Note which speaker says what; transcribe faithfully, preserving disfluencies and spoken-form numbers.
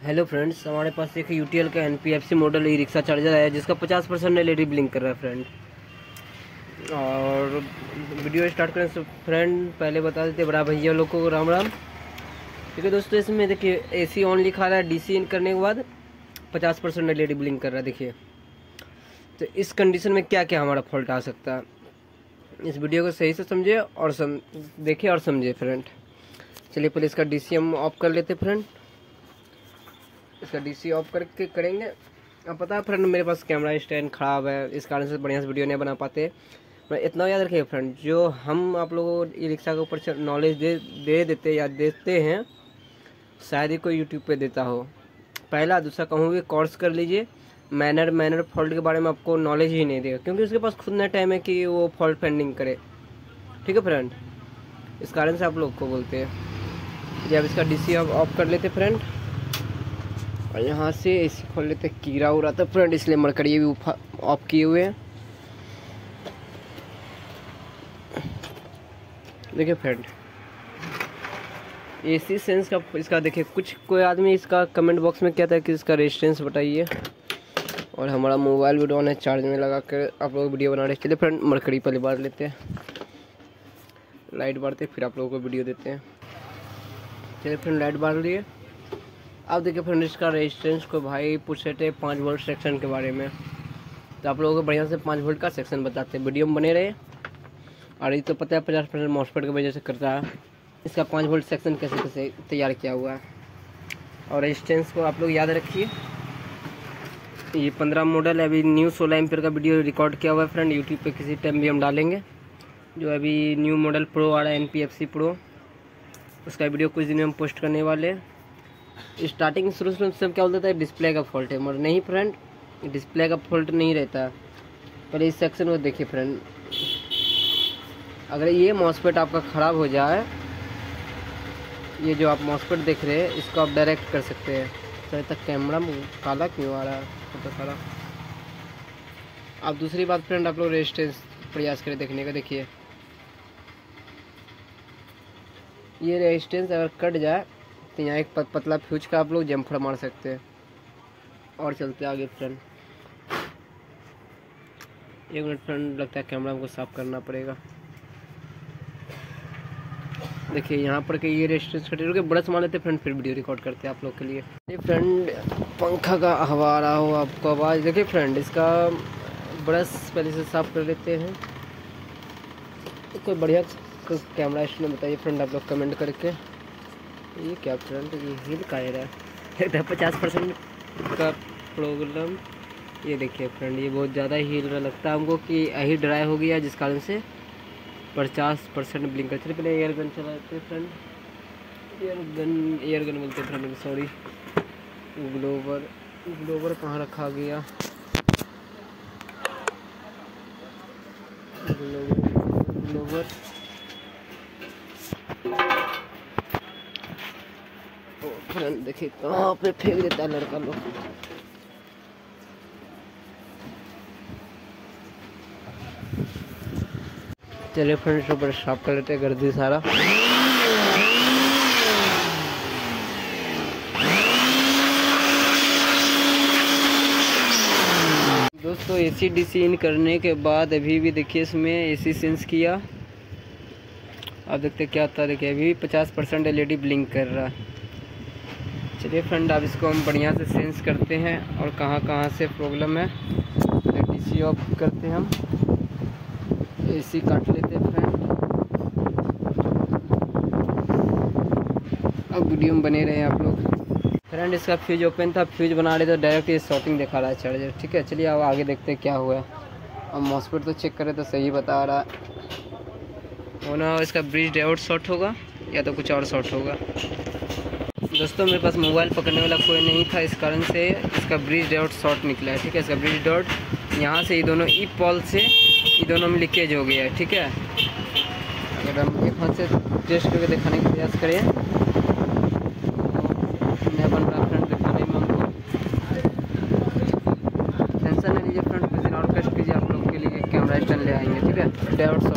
Speaker 1: Hello friends, हमारे पास एक UTL का NPFC model E rickshaw charger है जिसका पचास परसेंट एलईडी ब्लिंक कर रहा है फ्रेंड। और वीडियो स्टार्ट करें तो फ्रेंड पहले बता देते बड़ा भैया लोग को राम राम। ठीक है दोस्तों, इसमें देखिए एसी ऑन लिखा रहा है, डीसी इन करने के बाद पचास परसेंट एलईडी ब्लिंक कर रहा है। देखिए तो इस कंडीशन में क्या क्या हमारा फॉल्ट आ सकता है, इस वीडियो को सही से समझिए और सम देखिए और समझिए फ्रेंड। चलिए पहले इसका डीसी हम ऑफ कर लेते फ्रेंड। इसका डीसी ऑफ करके करेंगे। अब पता है फ्रेंड, मेरे पास कैमरा स्टैंड ख़राब है, इस कारण से बढ़िया से वीडियो नहीं बना पाते। मैं इतना याद रखिए फ्रेंड, जो हम आप लोगों को ई रिक्शा के ऊपर नॉलेज दे दे देते या देते हैं, शायद ही कोई यूट्यूब पे देता हो। पहला दूसरा कहूँगी कोर्स कर लीजिए, मैनर मैनर फॉल्ट के बारे में आपको नॉलेज ही नहीं देगा, क्योंकि उसके पास खुद ना टाइम है कि वो फॉल्ट फाइंडिंग करे। ठीक है फ्रेंड, इस कारण से आप लोग को बोलते हैं। जब इसका डीसी अब ऑफ कर लेते फ्रेंड, और यहाँ से एसी खोल लेते, कीड़ा उड़ा था फ्रेंड इसलिए मरकरी भी ऑफ किए हुए हैं। देखिए फ्रेंड, एसी सेंस का इसका देखिए, कुछ कोई आदमी इसका कमेंट बॉक्स में कहता है कि इसका रेजिस्टेंस बताइए, और हमारा मोबाइल भी डाउन है, चार्ज में लगा कर आप लोग वीडियो बना रहे। चलिए फ्रेंड मरकरी पहले बार लेते हैं, लाइट बारते फिर आप लोगों को वीडियो देते हैं। चलिए फ्रेंड लाइट बार लिए। अब देखिए फ्रेंड, इसका रेजिस्टेंस को भाई पूछ रहे थे पाँच वोल्ट सेक्शन के बारे में, तो आप लोगों को बढ़िया से पाँच वोल्ट का सेक्शन बताते हैं, वीडियो में बने रहे। और ये तो पता है पचास परसेंट मॉसफेट की वजह से करता है। इसका पाँच वोल्ट सेक्शन कैसे कैसे तैयार किया हुआ है, और रेजिस्टेंस को आप लोग याद रखिए। ये पंद्रह मॉडल है, अभी न्यू सोलह एम्पियर का वीडियो रिकॉर्ड किया हुआ है फ्रेंड, यूट्यूब पे किसी टाइम भी हम डालेंगे। जो अभी न्यू मॉडल प्रो आ रहा है, N P F C pro, उसका वीडियो कुछ दिन में हम पोस्ट करने वाले हैं। स्टार्टिंग शुरू शुरू से क्या बोलता है डिस्प्ले का फॉल्ट है, मगर नहीं फ्रेंड, डिस्प्ले का फॉल्ट नहीं रहता। पहले इस सेक्शन को देखिए फ्रेंड, अगर ये मॉसफेट आपका ख़राब हो जाए, ये जो आप मॉसफेट देख रहे हैं इसको आप डायरेक्ट कर सकते हैं। तो तक कैमरा काला क्यों आ रहा है तो सारा। अब दूसरी बात फ्रेंड, आप लोग रेजिस्टेंस प्रयास करें देखने का। देखिए ये रेजिस्टेंस अगर कट जाए तो यहाँ एक पतला फ्यूज का आप लोग जम्फर मार सकते हैं। और चलते आगे फ्रेंड, एक मिनट फ्रेंड, लगता है कैमरा हमको साफ करना पड़ेगा। देखिए यहाँ पर कि ये रेजिस्टेंस कटे के ब्रश मार लेते फ्रेंड, फिर वीडियो रिकॉर्ड करते हैं आप लोग के लिए। ये फ्रेंड पंखा का हवा आ रहा हो आपको आवाज़। देखिए फ्रेंड, इसका ब्रश पहले से साफ कर लेते हैं। तो कोई बढ़िया कैमरा स्टैंड बताइए फ्रेंड आप लोग कमेंट करके। ये क्या फ्रेंड, ये हील का एरर है, पचास परसेंट का प्रॉब्लम। ये देखिए फ्रेंड, ये बहुत ज़्यादा हील रहा, लगता है हमको कि यही ड्राई हो गया, जिस कारण से पचास परसेंट ब्लिंक कर। चलिए पहले एयर गन चलाते friend, air gun air gun बोलते फ्रेंड, सॉरी। ग्लोवर ग्लोवर कहाँ रखा गया, ग्लोवर ग्लोवर फ्रेंड देखिए कहाँ पे फेंक देता है लड़का लोग। चलिए फ्रेंड्स ऊपर साफ कर लेते हैं गर्दी सारा। दोस्तों एसी डीसी इन करने के बाद अभी भी देखिए इसमें एसी सेंस किया। अब देखते क्या होता है। देखिए अभी पचास परसेंट एलईडी ब्लिंक कर रहा है। चलिए फ्रेंड, अब इसको हम बढ़िया से सेंस करते हैं और कहाँ कहाँ से प्रॉब्लम है। डीसी ऑफ करते हैं, हम एसी काट लेते हैं फ्रेंड। अब वीडियो में बने रहे आप लोग फ्रेंड। इसका फ्यूज ओपन था, फ्यूज बना रहे तो डायरेक्ट ये शॉर्टिंग दिखा रहा है चार्जर। ठीक है, चलिए अब आगे देखते हैं क्या हुआ है। अब मॉसफेट तो चेक करें तो सही बता रहा है, होना इसका ब्रिज डायोड शॉर्ट होगा या तो कुछ और शॉर्ट होगा। दोस्तों मेरे पास मोबाइल पकड़ने वाला कोई नहीं था, इस कारण से इसका ब्रिज डायोड शॉर्ट निकला है। ठीक है, इसका ब्रिज डायोड यहाँ से ये दोनों ई पॉल से ये दोनों में लीकेज हो गया है। ठीक है, अगर हम एक हाथ से टेस्ट करके दिखाने का प्रयास करें तो मैं बन रहा फ्रेंड दिखाने में हमको। टेंशन नहीं लीजिए फ्रेंड, किसी और कष्ट कीजिए, आप लोग के लिए कैमरा स्टैंड ले आएंगे। ठीक है, डायोड